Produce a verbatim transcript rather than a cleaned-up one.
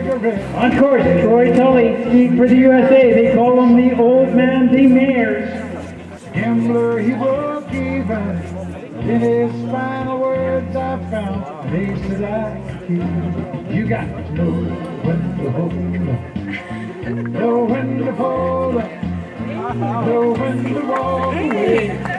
cigarette. On course, Troy Tully, skiing for the U S A. They call him the Old Man de Mares. Gambler, he broke even. In his final words I found, they said I keep. You got to know when to hold up, know when to fold up, know when to walk away.